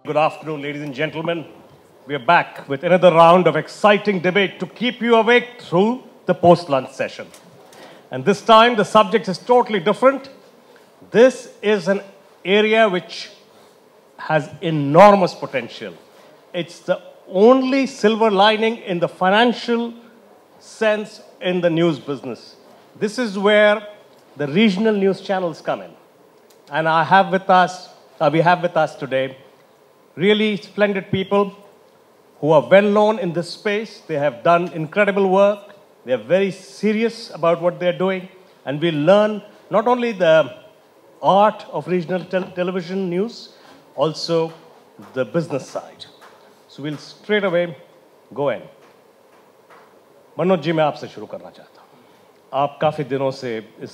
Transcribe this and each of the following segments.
Good afternoon, ladies and gentlemen. We are back with another round of exciting debate to keep you awake through the post-lunch session. And this time, the subject is totally different. This is an area which has enormous potential. It's the only silver lining in the financial sense in the news business. This is where the regional news channels come in. And we have with us today really splendid people who are well known in this space. They have done incredible work. They are very serious about what they're doing. And we learn not only the art of regional television news, also the business side. So we'll straight away go in. Manoj ji, मैं आपसे शुरू करना चाहता हूँ. आप काफ़ी दिनों से इस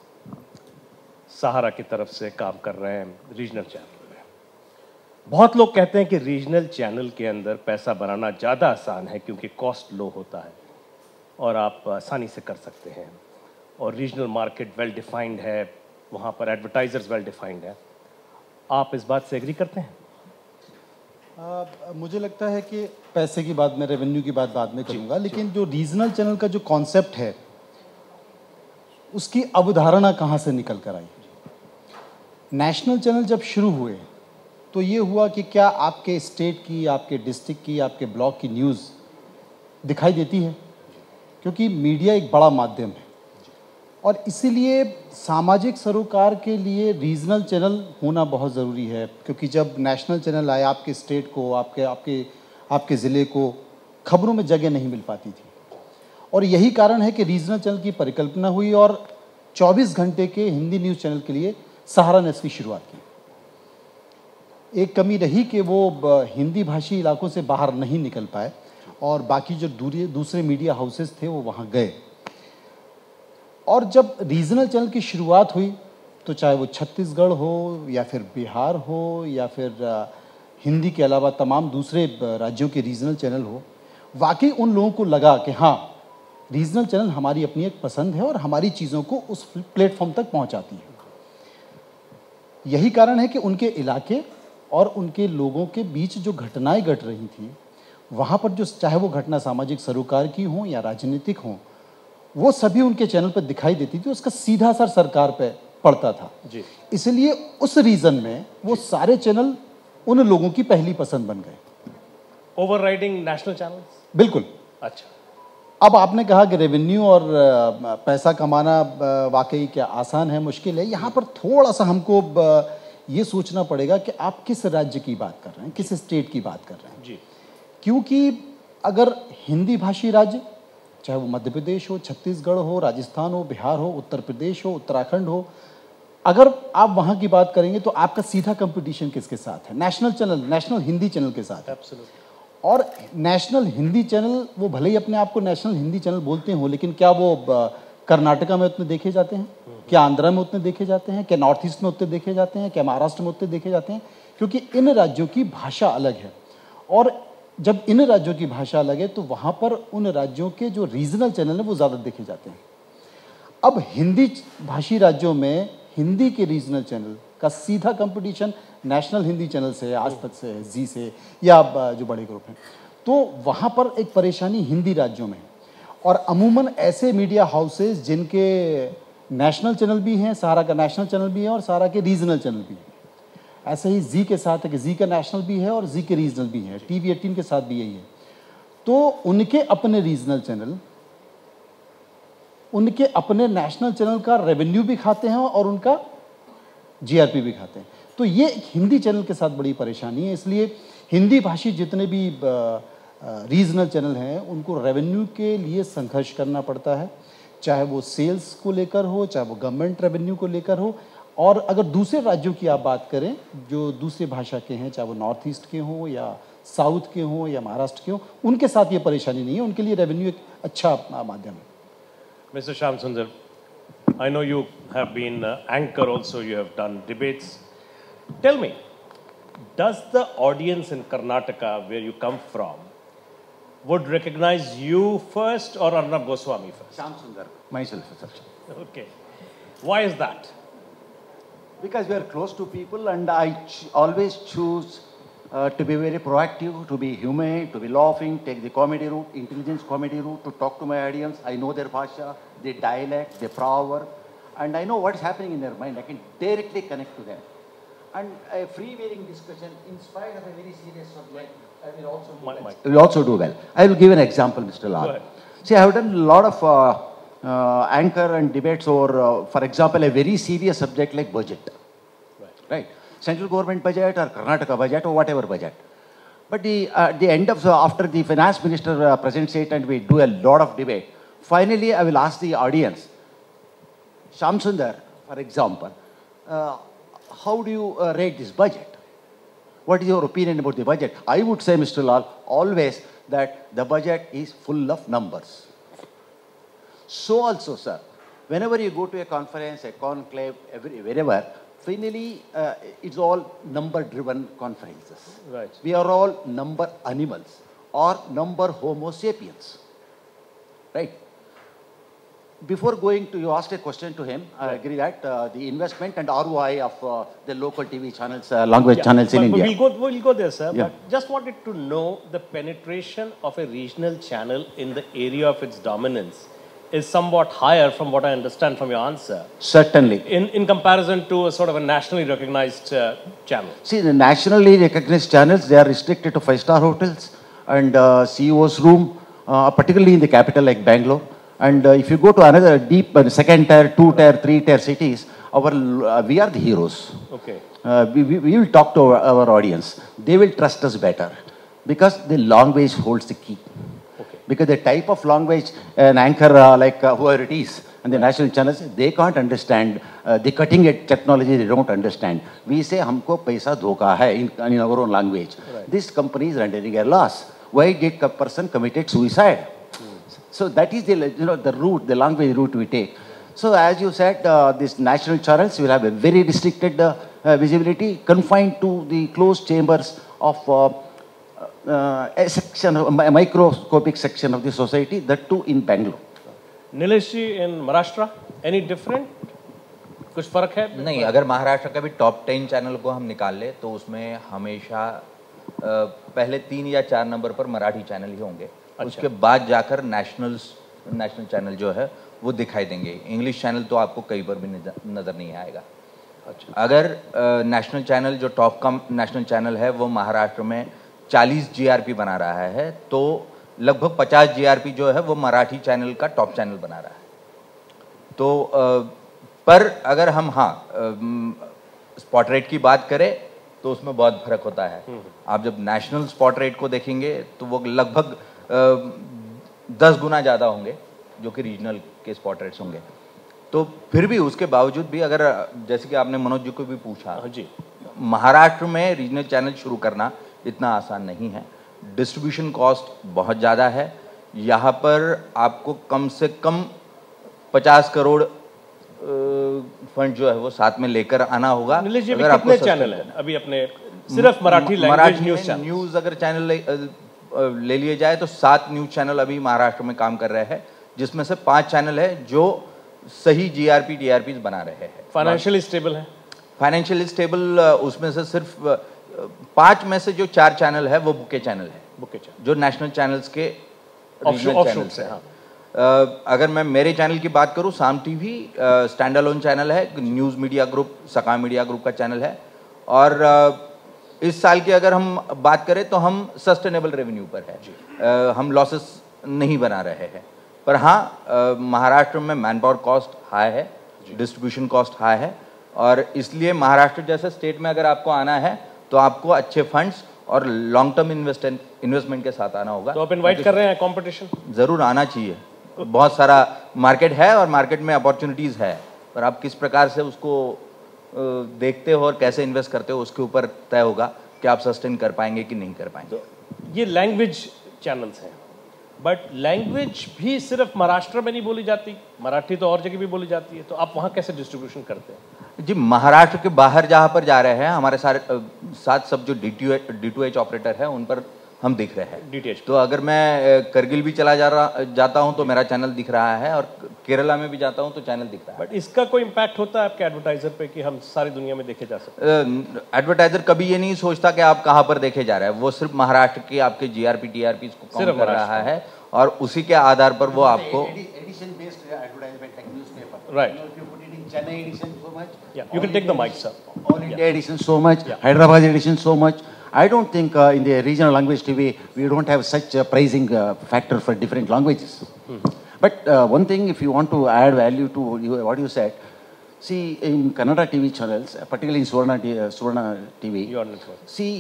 सहारा की तरफ से काम कर रहे हैं रीजनल चैनल में. बहुत लोग कहते हैं कि रीजनल चैनल के अंदर पैसा बनाना ज़्यादा आसान है क्योंकि कॉस्ट लो होता है और आप आसानी से कर सकते हैं और रीजनल मार्केट वेल डिफाइंड है, वहाँ पर एडवर्टाइजर्स वेल डिफाइंड है. आप इस बात से एग्री करते हैं? मुझे लगता है कि पैसे की बात, मैं रेवेन्यू की बात बाद में करूँगा, लेकिन जो रीजनल चैनल का जो कॉन्सेप्ट है उसकी अवधारणा कहाँ से निकल कर आई. नेशनल चैनल जब शुरू हुए तो ये हुआ कि क्या आपके स्टेट की, आपके डिस्ट्रिक्ट की, आपके ब्लॉक की न्यूज़ दिखाई देती है, क्योंकि मीडिया एक बड़ा माध्यम है और इसीलिए सामाजिक सरोकार के लिए रीजनल चैनल होना बहुत ज़रूरी है. क्योंकि जब नेशनल चैनल आए आपके स्टेट को, आपके ज़िले को खबरों में जगह नहीं मिल पाती थी और यही कारण है कि रीजनल चैनल की परिकल्पना हुई और 24 घंटे के हिंदी न्यूज़ चैनल के लिए सहारा ने इसकी शुरुआत की. एक कमी रही कि वो हिंदी भाषी इलाकों से बाहर नहीं निकल पाए और बाकी जो दूसरे मीडिया हाउसेस थे वो वहाँ गए. और जब रीजनल चैनल की शुरुआत हुई तो चाहे वो छत्तीसगढ़ हो या फिर बिहार हो या फिर हिंदी के अलावा तमाम दूसरे राज्यों के रीजनल चैनल हो, वाकई उन लोगों को लगा कि हाँ, रीजनल चैनल हमारी अपनी एक पसंद है और हमारी चीज़ों को उस प्लेटफॉर्म तक पहुंचाती है. यही कारण है कि उनके इलाके और उनके लोगों के बीच जो घटनाएं घट रही थी वहाँ पर, जो चाहे वो घटना सामाजिक सरोकार की हो या राजनीतिक हो, वो सभी उनके चैनल पर दिखाई देती थी. उसका सीधा असर सरकार पे पड़ता था जी. इसलिए उस रीजन में वो सारे चैनल उन लोगों की पहली पसंद बन गए. Overriding national channels? बिल्कुल. अच्छा, अब आपने कहा कि रेवेन्यू और पैसा कमाना वाकई क्या आसान है, मुश्किल है. यहाँ पर थोड़ा सा हमको ये सोचना पड़ेगा कि आप किस राज्य की बात कर रहे हैं, किस स्टेट की बात कर रहे हैं जी. क्योंकि अगर हिंदी भाषी राज्य, चाहे वो मध्य प्रदेश हो, छत्तीसगढ़ हो, राजस्थान हो, बिहार हो, उत्तर प्रदेश हो, उत्तराखंड हो, अगर आप वहाँ की बात करेंगे तो आपका सीधा कंपटीशन किसके साथ है? National channel, national Hindi channel के साथ है. और नेशनल हिंदी चैनल, वो भले ही अपने आप को नेशनल हिंदी चैनल बोलते हो, लेकिन क्या वो कर्नाटका में उतने देखे जाते हैं? क्या आंध्रा में उतने देखे जाते हैं? क्या नॉर्थ ईस्ट में उतने देखे जाते हैं? क्या महाराष्ट्र में उतने देखे जाते हैं? क्योंकि इन राज्यों की भाषा अलग है और जब इन राज्यों की भाषा अलग है तो वहाँ पर उन राज्यों के जो रीजनल चैनल हैं वो ज़्यादा देखे जाते हैं. अब हिंदी भाषी राज्यों में हिंदी के रीजनल चैनल का सीधा कंपटीशन नेशनल हिंदी चैनल से, आज तक से, जी से, या जो बड़े ग्रुप हैं, तो वहाँ पर एक परेशानी हिंदी राज्यों में. और अमूमन ऐसे मीडिया हाउसेस जिनके नेशनल चैनल भी हैं, सहारा का नेशनल चैनल भी है और सहारा के रीजनल चैनल भी है. ऐसे ही जी के साथ है कि जी का नेशनल भी है और जी के रीजनल भी है. टीवी 18 के साथ भी यही है. तो उनके अपने रीजनल चैनल उनके अपने नेशनल चैनल का रेवेन्यू भी खाते हैं और उनका जीआरपी भी खाते हैं. तो ये हिंदी चैनल के साथ बड़ी परेशानी है. इसलिए हिंदी भाषी जितने भी रीजनल चैनल हैं उनको रेवेन्यू के लिए संघर्ष करना पड़ता है, चाहे वो सेल्स को लेकर हो, चाहे वो गवर्नमेंट रेवेन्यू को लेकर हो. और अगर दूसरे राज्यों की आप बात करें जो दूसरी भाषा के हैं, चाहे वो नॉर्थ ईस्ट के हों या साउथ के हों या महाराष्ट्र के हों, उनके साथ ये परेशानी नहीं है. उनके लिए रेवेन्यू एक अच्छा माध्यम है. Mr. Shyam Sundar, I know you have been anchor also, you have done debates. Tell me, does the audience in Karnataka, where you come from, would recognize you first or Arnab Goswami first? Shyam Sundar, myself, sir. Okay. Why is that? Because we are close to people and I always choose to be very proactive, to be humane, to be laughing, take the comedy route, intelligence comedy route, to talk to my audience. I know their bhasha, their dialect, their proverb, and I know what is happening in their mind. I can directly connect to them. And a freewheeling discussion, in spite of a very serious subject, will also do well. I will give an example, Mr. Lall. See, I have done a lot of anchor and debates over, for example, a very serious subject like budget. Right? Central government budget or Karnataka budget or whatever budget. But at the end of, after the finance minister presents it and we do a lot of debate, finally I will ask the audience, Sundara, for example, how do you rate this budget? What is your opinion about the budget? I would say, Mr. Lall, always that the budget is full of numbers. So also, sir, whenever you go to a conference, a conclave, wherever, finally, it's all number-driven conferences. Right. We are all number animals or number Homo sapiens. Right? Before going to, you asked a question to him, I agree that the investment and ROI of the local TV channels, language channels in India. We'll go there, sir. Yeah. But just wanted to know the penetration of a regional channel in the area of its dominance is somewhat higher from what I understand from your answer. Certainly. In comparison to a sort of a nationally recognized channel. See, the nationally recognized channels, they are restricted to 5-star hotels and CEO's room, particularly in the capital like Bangalore. And if you go to another deep second tier, 2 tier, 3 tier cities, we are the heroes. Okay. We will talk to our audience. They will trust us better because the language holds the key. Okay. Because the type of language an anchor like whoever it is and the national channels, they can't understand. The cutting edge technology, they don't understand. We say, humko paisa dhoka hai in our own language. Right. This company is rendering a loss. Why did a person committed suicide? So that is the, the route, the language route we take. So as you said, these national channels will have a very restricted visibility, confined to the closed chambers of a section, a microscopic section of the society, that too in Bangalore. Nilesh ji, in Maharashtra, any different? कुछ फर्क है? नहीं, अगर महाराष्ट्र का भी top 10 channel को हम निकाल ले तो उसमें हमेशा पहले 3 या 4 नंबर पर मराठी चैनल ही होंगे. उसके बाद जाकर नेशनल चैनल जो है वो दिखाई देंगे. इंग्लिश चैनल तो आपको कहीं पर भी नज़र नहीं आएगा. अच्छा. अगर नेशनल चैनल जो टॉप का नेशनल चैनल है वो महाराष्ट्र में 40 जीआरपी बना रहा है तो लगभग 50 जीआरपी जो है वो मराठी चैनल का टॉप चैनल बना रहा है. तो पर अगर हम स्पॉट रेट की बात करें तो उसमें बहुत फर्क होता है. आप जब नेशनल स्पॉट रेट को देखेंगे तो वो लगभग 10 गुना ज़्यादा होंगे जो कि रीजनल के स्पॉट रेट्स होंगे. तो फिर भी उसके बावजूद भी अगर जैसे कि आपने मनोज जी को भी पूछा जी, महाराष्ट्र में रीजनल चैनल शुरू करना इतना आसान नहीं है. डिस्ट्रीब्यूशन कॉस्ट बहुत ज़्यादा है. यहाँ पर आपको कम से कम 50 करोड़ फंड जो है वो साथ में लेकर आना होगा. अगर कितने चैनल हैं अभी अपने सिर्फ मराठी न्यूज़ अगर चैनल ले लिए जाए तो 7 न्यूज़ चैनल अभी महाराष्ट्र में काम कर रहे हैं, जिसमें से 5 चैनल है जो सही जीआरपी टीआरपी बना रहे हैं. फाइनेंशियली स्टेबल है. फाइनेंशियली स्टेबल उसमें से सिर्फ 5 में से जो 4 चैनल है वो बुके चैनल है. बुके चैनल जो नेशनल चैनल्स के रीजनल चैनल्स हैं. अगर मैं मेरे चैनल की बात करूं, Saam TV stand alone channel है, न्यूज़ मीडिया ग्रुप, सका मीडिया ग्रुप का चैनल है. और इस साल की अगर हम बात करें तो हम सस्टेनेबल रेवेन्यू पर है. हम लॉसेस नहीं बना रहे हैं. पर हाँ, महाराष्ट्र में मैन पावर कॉस्ट हाई है, डिस्ट्रीब्यूशन कॉस्ट हाई है, और इसलिए महाराष्ट्र जैसे स्टेट में अगर आपको आना है तो आपको अच्छे फंड्स और लॉन्ग टर्म इन्वेस्टमेंट के साथ आना होगा. तो आप इनवाइट कर रहे हैं कंपटीशन? ज़रूर आना चाहिए. बहुत सारा मार्केट है और मार्केट में अपॉर्चुनिटीज़ है, पर आप किस प्रकार से उसको देखते हो और कैसे इन्वेस्ट करते हो उसके ऊपर तय होगा कि आप सस्टेन कर पाएंगे कि नहीं कर पाएंगे. तो ये लैंग्वेज चैनल्स हैं, बट लैंग्वेज भी सिर्फ महाराष्ट्र में नहीं बोली जाती, मराठी तो और जगह भी बोली जाती है. तो आप वहाँ कैसे डिस्ट्रीब्यूशन करते हैं? जी, महाराष्ट्र के बाहर जहाँ पर जा रहे हैं हमारे साथ सब जो D2H ऑपरेटर है उन पर हम दिख रहे हैं DTH। तो अगर मैं करगिल भी जाता हूं तो मेरा चैनल दिख रहा है, और केरला में भी जाता हूं तो चैनल दिख रहा है। बट इसका कोई इम्पैक्ट होता है आपके एडवर्टाइजर पे कि हम सारी दुनिया में देखे जा सकते हैं? एडवर्टाइजर कभी ये नहीं सोचता कि आप कहां पर देखे जा रहे हैं, वो सिर्फ महाराष्ट्र की आपके GRP TRP को काउंट कर रहा है और उसी के आधार पर वो आपको edition based advertisement like newspaper. Right. You know, if you put it in Chennai edition so much. Yeah, you can take the mic, sir. All India edition so much. Hyderabad edition so much. I don't think in the regional language TV we don't have such a pricing factor for different languages. But one thing, if you want to add value to what you said, see in Kannada TV channels, particularly in Suvarna TV. Your network. See.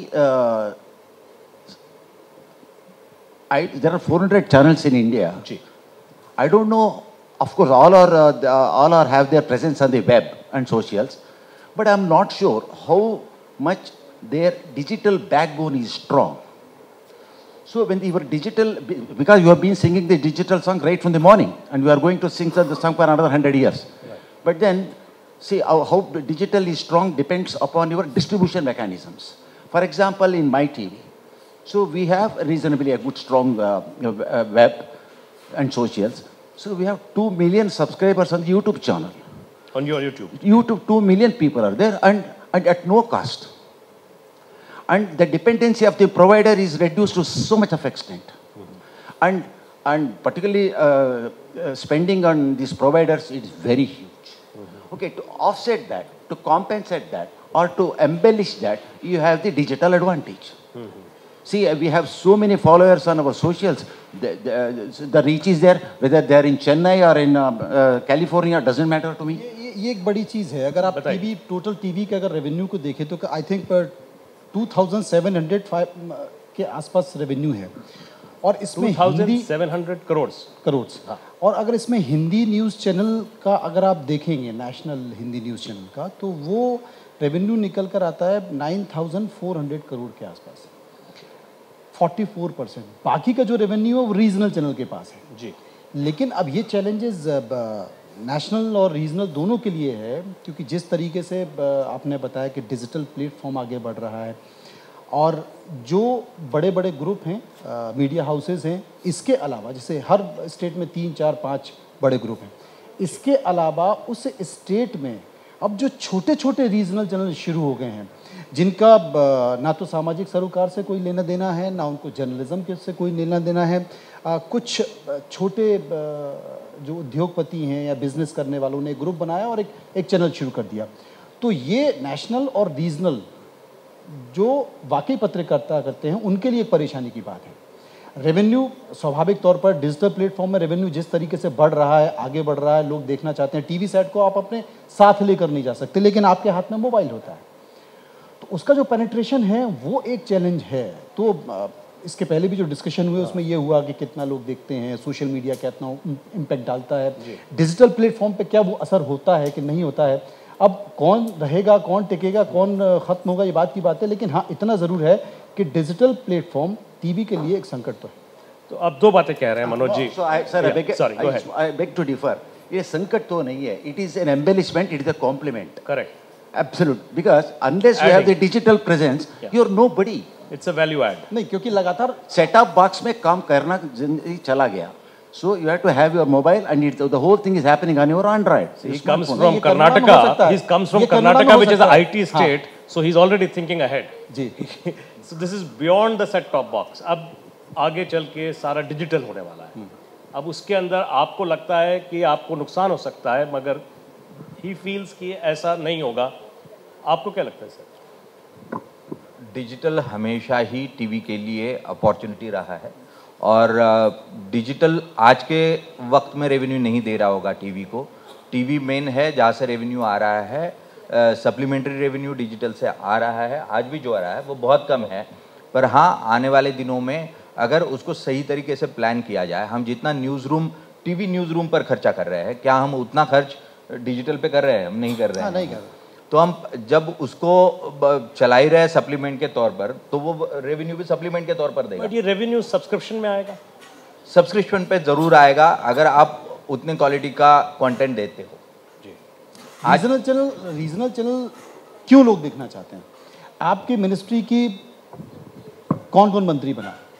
There are 400 channels in India. Ji. I don't know. Of course, all are have their presence on the web and socials, but I'm not sure how much their digital backbone is strong. So when your digital, because you have been singing the digital song right from the morning, and we are going to sing the song for another 100 years. Right. But then, see how digital is strong depends upon your distribution mechanisms. For example, in my TV. So we have reasonably a good strong web and socials. So we have 2 million subscribers on the YouTube channel. On your YouTube? YouTube, 2 million people are there and at no cost. And the dependency of the provider is reduced to so much of extent. And particularly spending on these providers is very huge. Okay, to offset that, to compensate that, or to embellish that, you have the digital advantage. See, we have so many followers on our socials. The reach is there, whether they are in Chennai or in California, doesn't matter to me. ये एक बड़ी चीज़ है। अगर आप TV total TV के अगर revenue को देखें तो आई थिंक 2700 के आसपास रेवेन्यू है, और इसमें 2700 करोड़। हाँ। और अगर इसमें हिंदी न्यूज़ चैनल का अगर आप देखेंगे, नेशनल हिंदी न्यूज़ चैनल का, तो वो रेवेन्यू निकल कर आता है 9400 करोड़ के आसपास, 44%। बाकी का जो रेवेन्यू है वो रीजनल चैनल के पास है जी। लेकिन अब ये चैलेंजेस नेशनल और रीजनल दोनों के लिए है, क्योंकि जिस तरीके से आपने बताया कि डिजिटल प्लेटफॉर्म आगे बढ़ रहा है, और जो बड़े बड़े ग्रुप हैं, मीडिया हाउसेस हैं, इसके अलावा जैसे हर स्टेट में 3, 4, 5 बड़े ग्रुप हैं, इसके अलावा उस स्टेट में अब जो छोटे छोटे रीजनल चैनल शुरू हो गए हैं, जिनका ना तो सामाजिक सरोकार से कोई लेना देना है, ना उनको जर्नलिज्म के से कोई लेना देना है। कुछ छोटे जो उद्योगपति हैं या बिजनेस करने वालों ने ग्रुप बनाया और एक चैनल शुरू कर दिया। तो ये नेशनल और रीजनल जो वाकई पत्रकारिता करते हैं उनके लिए एक परेशानी की बात है। रेवेन्यू स्वाभाविक तौर पर डिजिटल प्लेटफॉर्म में रेवेन्यू जिस तरीके से बढ़ रहा है, आगे बढ़ रहा है, लोग देखना चाहते हैं। टीवी सेट को आप अपने साथ लेकर नहीं जा सकते, लेकिन आपके हाथ में मोबाइल होता है, तो उसका जो पेनिट्रेशन है वो एक चैलेंज है। तो इसके पहले भी जो डिस्कशन हुए उसमें ये हुआ कि कितना लोग देखते हैं, सोशल मीडिया कितना इम्पैक्ट डालता है, डिजिटल प्लेटफॉर्म पे क्या वो असर होता है कि नहीं होता है। अब कौन रहेगा, कौन टिकेगा, कौन ख़त्म होगा, ये बात की बात है, लेकिन हाँ इतना ज़रूर है कि डिजिटल प्लेटफॉर्म टीवी के लिए एक संकट तो है। तो अब दो बातें कह रहे हैं Manoj ji. I beg to differ. ये संकट तो नहीं है, it is an embellishment, it is a compliment. Correct. Absolute, because unless you have the digital presence, you are nobody. It's a value add. नहीं, क्योंकि लगातार सेटअप बॉक्स में काम करना जिंदगी चला गया। So you have to have your mobile, and the whole thing is happening on your Android. So he comes from Karnataka. He comes from Karnataka, which is an IT state. So he's already thinking ahead. Ji. So this is beyond the set-top box. अब आगे चल के सारा digital होने वाला है। अब उसके अंदर आपको लगता है कि आपको नुकसान हो सकता है, मगर he feels कि ऐसा नहीं होगा। आपको क्या लगता है सर? डिजिटल हमेशा ही टीवी के लिए अपॉर्चुनिटी रहा है, और डिजिटल आज के वक्त में रेवेन्यू नहीं दे रहा होगा टीवी को। टीवी मेन है जहाँ से रेवेन्यू आ रहा है, सप्लीमेंट्री रेवेन्यू डिजिटल से आ रहा है, आज भी जो आ रहा है वो बहुत कम है। पर हाँ, आने वाले दिनों में अगर उसको सही तरीके से प्लान किया जाए, हम जितना टीवी न्यूज़ रूम पर खर्चा कर रहे हैं, क्या हम उतना खर्च डिजिटल पे कर रहे हैं? हम नहीं कर रहे हैं। नहीं कर रहे। तो हम जब उसको चला ही रहे सप्लीमेंट के तौर पर, तो वो रेवेन्यू भी सप्लीमेंट के तौर पर देगा। बट ये रेवेन्यू सब्सक्रिप्शन में आएगा? सब्सक्रिप्शन पे जरूर आएगा अगर आप उतने क्वालिटी का कंटेंट देते हो। जी। रीजनल चैनल क्यों लोग देखना चाहते हैं? आपकी मिनिस्ट्री की कौन कौन मंत्री बना?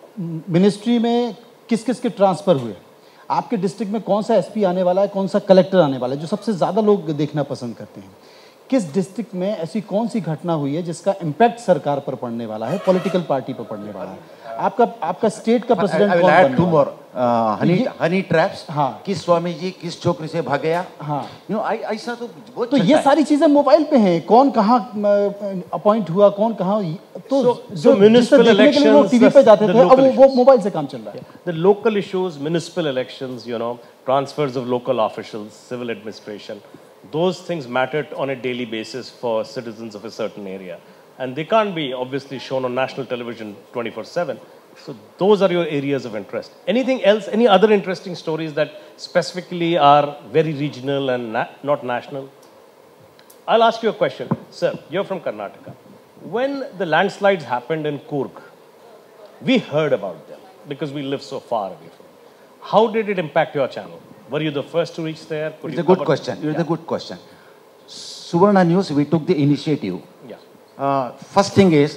मिनिस्ट्री में किस किस के ट्रांसफ़र हुए, आपके डिस्ट्रिक्ट में कौन सा एसपी आने वाला है, कौन सा कलेक्टर आने वाला है, जो सबसे ज़्यादा लोग देखना पसंद करते हैं, किस डिस्ट्रिक्ट में ऐसी कौन सी घटना हुई है जिसका इम्पैक्ट सरकार पर पड़ने वाला है, पॉलिटिकल पार्टी पर पड़ने वाला है, आपका स्टेट का प्रेसिडेंट कौन बनने वाला है। हनी ट्रैप्स, हाँ, किस स्वामी जी किस छोकरी से भाग गया, हाँ, ऐसा तो बहुत तो ये सारी चीजें मोबाइल पे हैं, कौन कहाँ अपॉइंट हुआ, कौन कहाँ, तो जो म्युनिसिपल इलेक्शंस टीवी पे जाते थे, अब वो मोबाइल से काम चल रहा है। The local issues, municipal elections, you know, transfers of local officials, civil administration, those things matter on a daily basis for citizens of a certain area. And they can't be obviously shown on national television 24/7. So those are your areas of interest. Anything else, any other interesting stories that specifically are very regional and not national? I'll ask you a question. Sir, you're from Karnataka. When the landslides happened in Coorg, we heard about them because we live so far away from it. How did it impact your channel? Were you the first to reach there? It's a good question. It's a good question. Suvarna News, we took the initiative. Yeah. First thing is,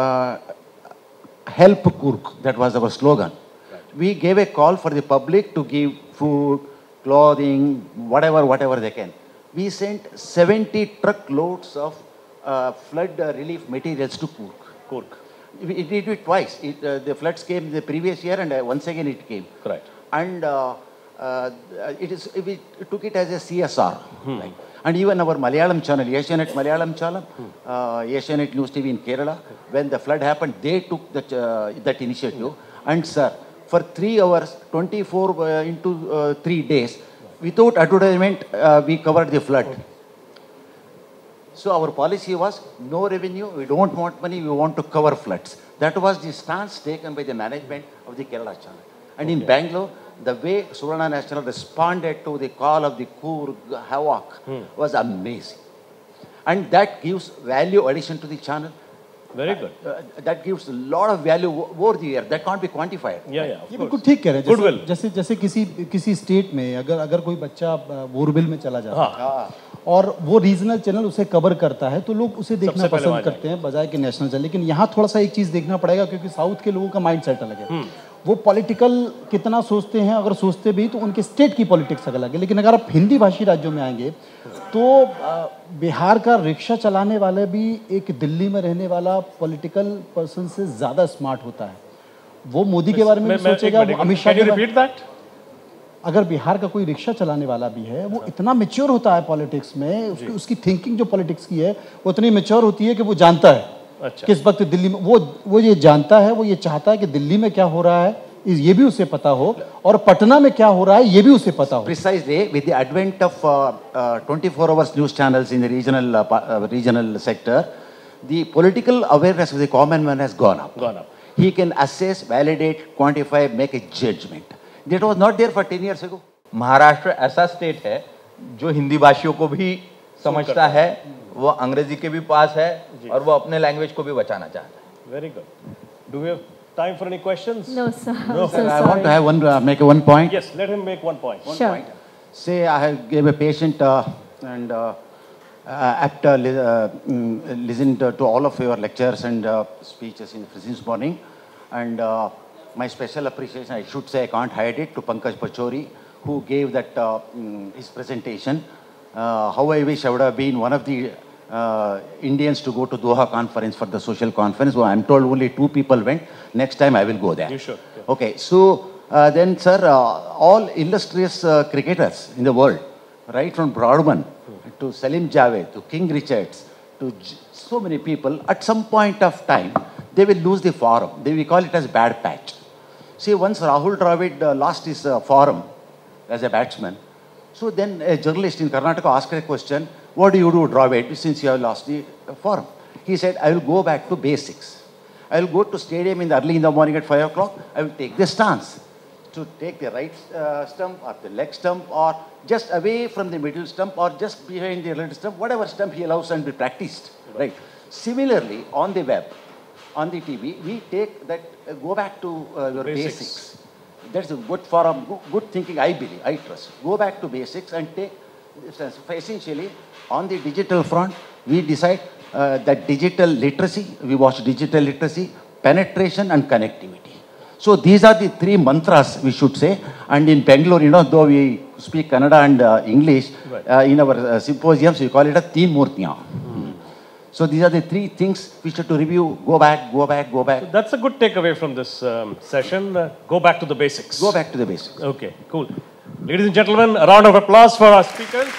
help Coorg. That was our slogan. Right. We gave a call for the public to give food, clothing, whatever they can. We sent 70 truckloads of flood relief materials to Coorg. Coorg. We did it twice. The floods came the previous year and once again it came. Correct. And we took it as a CSR. Right? And even our Malayalam channel, Asianet Malayalam channel, Asianet News TV in Kerala, when the flood happened, they took that initiative. And sir, for 3 hours, 24 into 3 days, without advertisement, we covered the flood. So our policy was no revenue, we don't want money, we want to cover floods. That was the stance taken by the management of the Kerala channel. And in Bangalore, the way Suvarna National responded to the call of the Coorg havoc was amazing. And that gives value addition to the channel. Very good. That gives a lot of value over the year. That can't be quantified. Yeah. ये बिल्कुल ठीक कह रहे हैं। Goodwill. जैसे किसी state में अगर कोई बच्चा बोरबिल में चला जाता है और वो रीजनल चैनल उसे कवर करता है तो लोग उसे देखना पसंद करते हैं बजाय कि नेशनल चैनल। लेकिन यहाँ थोड़ा सा एक चीज़ देखना पड़ेगा क्योंकि साउथ के लोगों का माइंड सेट अलग है। वो पॉलिटिकल कितना सोचते हैं, अगर सोचते भी तो उनके स्टेट की पॉलिटिक्स अलग है। लेकिन अगर आप हिंदी भाषी राज्यों में आएंगे तो बिहार का रिक्शा चलाने वाले भी एक दिल्ली में रहने वाला पॉलिटिकल पर्सन से ज़्यादा स्मार्ट होता है। वो मोदी के बारे में भी सोचेगा, वो अमित शाह के बारे में। अगर बिहार का कोई रिक्शा चलाने वाला भी है वो इतना मेच्योर होता है पॉलिटिक्स में, उसकी थिंकिंग जो पॉलिटिक्स की है वो इतनी मेच्योर होती है कि वो जानता है किस वक्त दिल्ली में वो ये जानता है, वो ये चाहता है कि दिल्ली में क्या हो रहा है ये भी उसे पता हो और पटना में क्या हो रहा है ये भी उसे पता हो। Precisely, with the advent of 24 hours news channels in the regional sector, the political awareness of the common man has gone up. He can assess, validate, quantify, make a judgment. That was not there for 10 years ago. Maharashtra ऐसा state है जो हिंदी भाषियों को भी समझता है, वो अंग्रेजी के भी पास है और वो अपने लैंग्वेज को भी बचाना चाहता है। Very good. Do we have time for any questions? No, sir. No, So I want to have make one point. Yes, let him make one point. Sure. Say I gave a patient and after listened to all of your lectures and speeches this morning, and my special appreciation, I should say, I can't hide it, to Pankaj Pachori, who gave that his presentation. How I wish I would have been one of the Indians to go to Doha conference for the social conference. Well, I'm told only 2 people went. Next time I will go there. You should. Yeah. Okay, so then, sir, all illustrious cricketers in the world, right from Broadman to Salim Javed to King Richards to so many people, at some point of time, they will lose the form. We call it as bad patch. See, once Rahul Dravid lost his form as a batsman, so then a journalist in Karnataka asked a question, what do you do, Dravid, since you have lost the form? He said, I will go back to basics. I will go to stadium early in the morning at 5 o'clock. I will take the stance to take the right stump or the leg stump or just away from the middle stump or just behind the left stump, whatever stump he allows and be practiced. Right. Similarly, on the web, on the TV, we take that, go back to your basics. That's a good forum, good thinking, I believe, I trust. Go back to basics and take, essentially, on the digital front, we decide that digital literacy, we watch digital literacy, penetration and connectivity. So these are the three mantras we should say. And in Bangalore, you know, though we speak Kannada and English, in our symposiums we call it a Teen Murtiyan. So these are the three things we should to review. Go back, go back, go back. So that's a good takeaway from this session. Go back to the basics. Go back to the basics. Okay, cool. Ladies and gentlemen, a round of applause for our speakers.